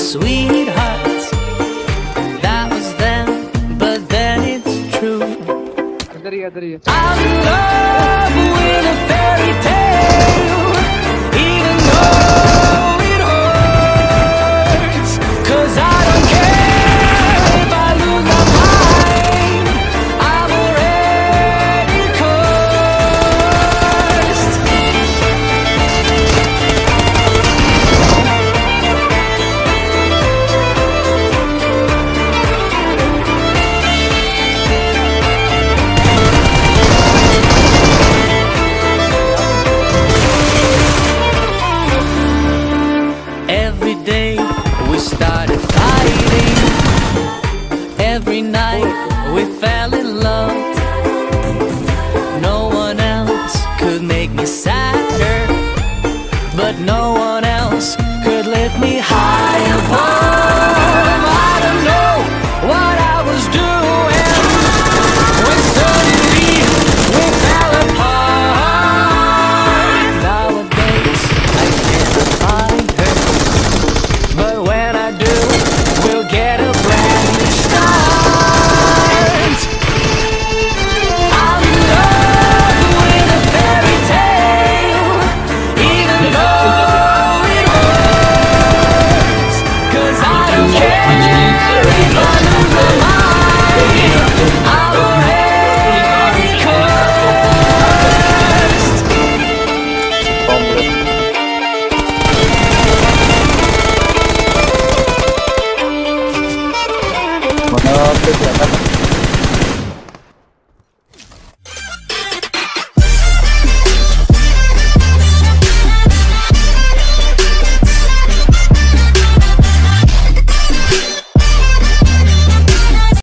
sweetheart. That was then, but then it's true. I'm in love with a fairy tale, even though it hurts. 'Cause I don't care if I lose my mind, I'm already cursed. Every day we started fighting, every night we fell in love. No one else could make me sadder, but no one else could lift me high above. I don't know what I was doing when suddenly we fell apart. Nowadays I cannot find her, but when I do, we'll get a brand new start. I'm in love with a fairy tale, even though it hurts. 'Cause I don't care if I lose my mind, I'm already cursed. Mana kegiatan